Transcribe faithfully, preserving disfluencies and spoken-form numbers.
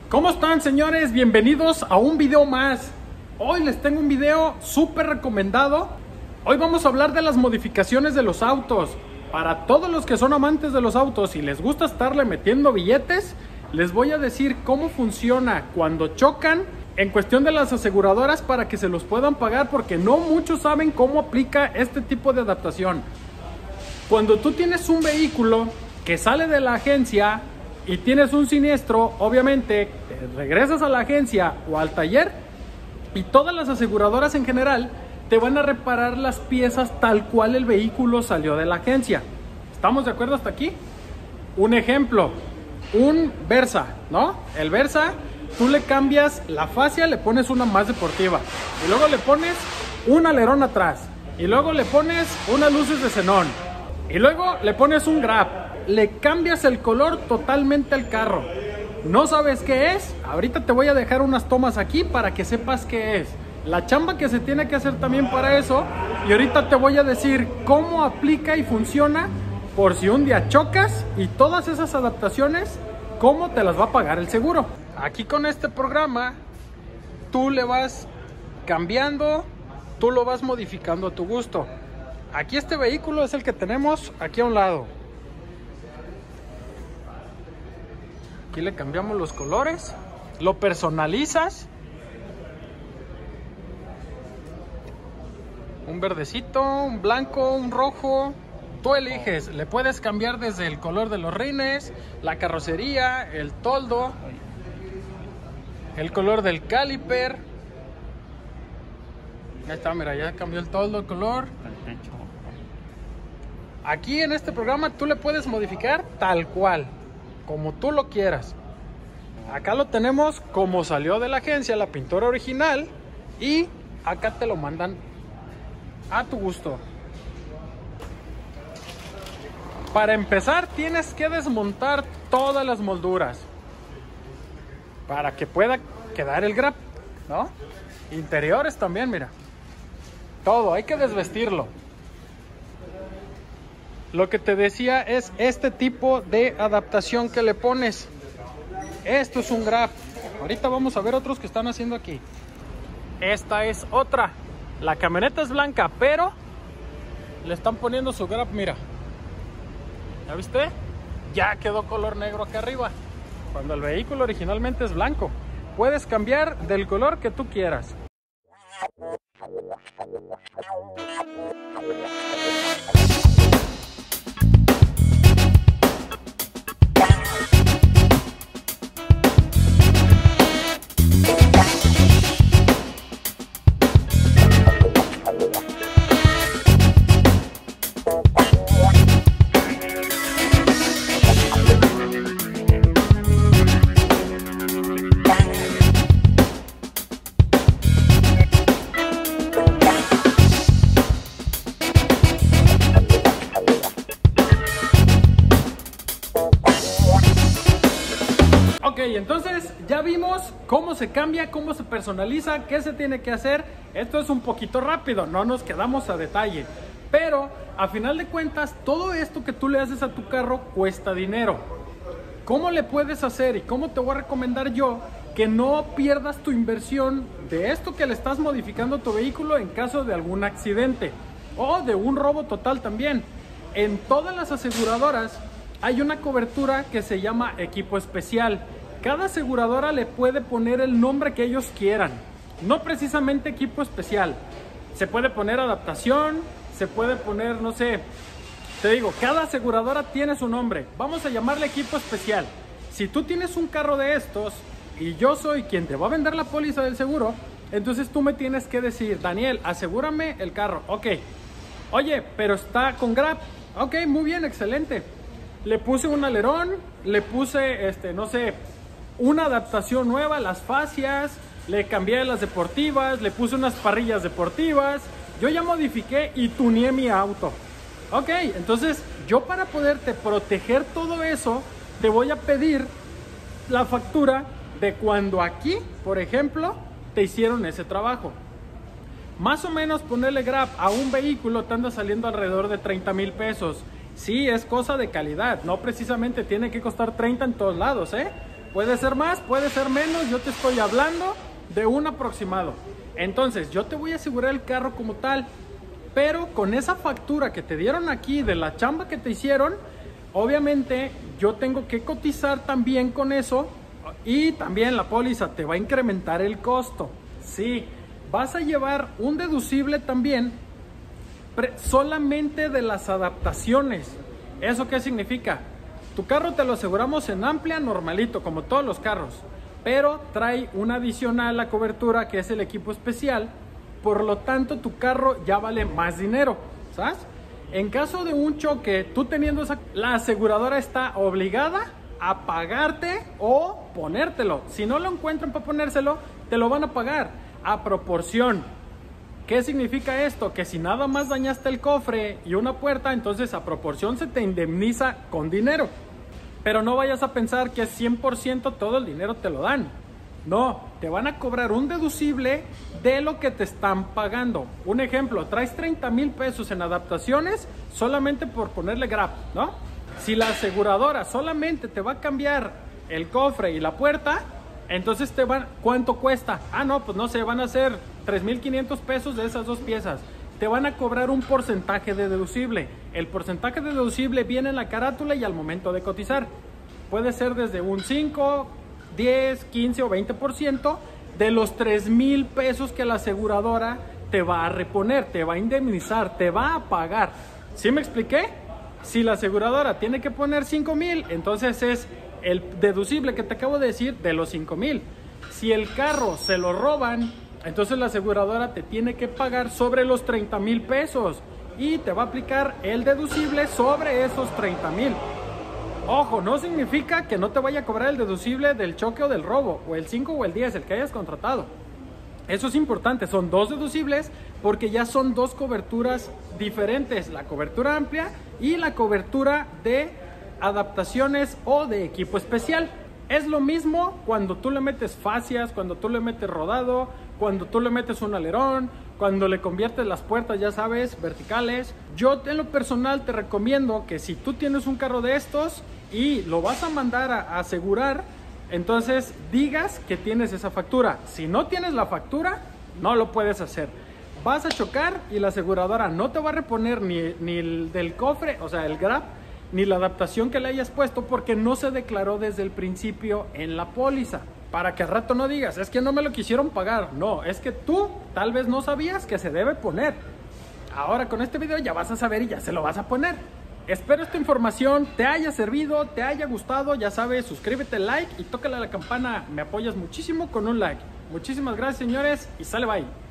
¿Cómo están, señores? Bienvenidos a un video más. Hoy les tengo un video súper recomendado. Hoy vamos a hablar de las modificaciones de los autos. Para todos los que son amantes de los autos y les gusta estarle metiendo billetes, les voy a decir cómo funciona cuando chocan en cuestión de las aseguradoras para que se los puedan pagar, porque no muchos saben cómo aplica este tipo de adaptación. Cuando tú tienes un vehículo que sale de la agencia y tienes un siniestro, obviamente te regresas a la agencia o al taller y todas las aseguradoras en general te van a reparar las piezas tal cual el vehículo salió de la agencia. ¿Estamos de acuerdo hasta aquí? Un ejemplo, un Versa, ¿no? El Versa, tú le cambias la fascia, le pones una más deportiva y luego le pones un alerón atrás y luego le pones unas luces de xenón y luego le pones un grab. Le cambias el color totalmente al carro. ¿No sabes qué es? Ahorita te voy a dejar unas tomas aquí para que sepas qué es. La chamba que se tiene que hacer también para eso. Y ahorita te voy a decir cómo aplica y funciona por si un día chocas, y todas esas adaptaciones, cómo te las va a pagar el seguro. Aquí con este programa, tú le vas cambiando, tú lo vas modificando a tu gusto. Aquí este vehículo es el que tenemos aquí a un lado. Aquí le cambiamos los colores, lo personalizas, un verdecito, un blanco, un rojo, tú eliges. Le puedes cambiar desde el color de los rines, la carrocería, el toldo, el color del caliper. Ahí está, mira, ya cambió el toldo, el color. Aquí en este programa tú le puedes modificar tal cual, como tú lo quieras. Acá lo tenemos como salió de la agencia, la pintura original, y acá te lo mandan a tu gusto. Para empezar, tienes que desmontar todas las molduras para que pueda quedar el grab, ¿no? Interiores también, mira. Todo, hay que desvestirlo. Lo que te decía es este tipo de adaptación que le pones. Esto es un grab. Ahorita vamos a ver otros que están haciendo aquí. Esta es otra. La camioneta es blanca, pero le están poniendo su grab, mira. ¿Ya viste? Ya quedó color negro acá arriba, cuando el vehículo originalmente es blanco. Puedes cambiar del color que tú quieras. Ok, entonces ya vimos cómo se cambia, cómo se personaliza, qué se tiene que hacer. Esto es un poquito rápido, no nos quedamos a detalle, pero a final de cuentas todo esto que tú le haces a tu carro cuesta dinero. ¿Cómo le puedes hacer y cómo te voy a recomendar yo que no pierdas tu inversión de esto que le estás modificando a tu vehículo en caso de algún accidente o de un robo total también? En todas las aseguradoras hay una cobertura que se llama equipo especial. Cada aseguradora le puede poner el nombre que ellos quieran, no precisamente equipo especial. Se puede poner adaptación, se puede poner, no sé, te digo, cada aseguradora tiene su nombre. Vamos a llamarle equipo especial. Si tú tienes un carro de estos y yo soy quien te va a vender la póliza del seguro, entonces tú me tienes que decir: Daniel, asegúrame el carro. Ok. Oye, pero está con grab. Ok, muy bien, excelente. Le puse un alerón, le puse, este, no sé, una adaptación nueva, las fascias, le cambié las deportivas, le puse unas parrillas deportivas, yo ya modifiqué y tuneé mi auto. Ok, entonces yo, para poderte proteger todo eso, te voy a pedir la factura de cuando aquí, por ejemplo, te hicieron ese trabajo. Más o menos ponerle grab a un vehículo te anda saliendo alrededor de treinta mil pesos. Sí, es cosa de calidad, no precisamente tiene que costar treinta en todos lados, ¿eh? Puede ser más, puede ser menos, yo te estoy hablando de un aproximado. Entonces, yo te voy a asegurar el carro como tal, pero con esa factura que te dieron aquí de la chamba que te hicieron, obviamente yo tengo que cotizar también con eso y también la póliza te va a incrementar el costo. Sí, vas a llevar un deducible también solamente de las adaptaciones. ¿Eso qué significa? Tu carro te lo aseguramos en amplia, normalito, como todos los carros, pero trae un adicional a cobertura que es el equipo especial. Por lo tanto, tu carro ya vale más dinero, ¿sabes? En caso de un choque, tú teniendo esa, la aseguradora está obligada a pagarte o ponértelo. Si no lo encuentran para ponérselo, te lo van a pagar a proporción. ¿Qué significa esto? Que si nada más dañaste el cofre y una puerta, entonces a proporción se te indemniza con dinero. Pero no vayas a pensar que cien por ciento todo el dinero te lo dan. No, te van a cobrar un deducible de lo que te están pagando. Un ejemplo, traes treinta mil pesos en adaptaciones solamente por ponerle grab, ¿no? Si la aseguradora solamente te va a cambiar el cofre y la puerta, entonces te van, ¿cuánto cuesta? Ah, no, pues no sé, van a ser tres mil quinientos pesos de esas dos piezas. Te van a cobrar un porcentaje de deducible. El porcentaje de deducible viene en la carátula y al momento de cotizar. Puede ser desde un cinco, diez, quince o veinte por ciento de los tres mil pesos que la aseguradora te va a reponer, te va a indemnizar, te va a pagar. ¿Sí me expliqué? Si la aseguradora tiene que poner cinco mil, entonces es el deducible que te acabo de decir de los cinco mil. Si el carro se lo roban, entonces la aseguradora te tiene que pagar sobre los treinta mil pesos y te va a aplicar el deducible sobre esos treinta mil. Ojo, no significa que no te vaya a cobrar el deducible del choque o del robo, o el cinco o el diez, el que hayas contratado. Eso es importante, son dos deducibles porque ya son dos coberturas diferentes, la cobertura amplia y la cobertura de adaptaciones o de equipo especial. Es lo mismo cuando tú le metes fascias, cuando tú le metes rodado, cuando tú le metes un alerón, cuando le conviertes las puertas, ya sabes, verticales. Yo en lo personal te recomiendo que si tú tienes un carro de estos y lo vas a mandar a, a asegurar, entonces digas que tienes esa factura. Si no tienes la factura, no lo puedes hacer. Vas a chocar y la aseguradora no te va a reponer ni, ni el del cofre, o sea, el grab, ni la adaptación que le hayas puesto porque no se declaró desde el principio en la póliza. Para que al rato no digas, es que no me lo quisieron pagar. No, es que tú tal vez no sabías que se debe poner. Ahora con este video ya vas a saber y ya se lo vas a poner. Espero esta información te haya servido, te haya gustado. Ya sabes, suscríbete, like y tócale a la campana. Me apoyas muchísimo con un like. Muchísimas gracias, señores, y sale bye.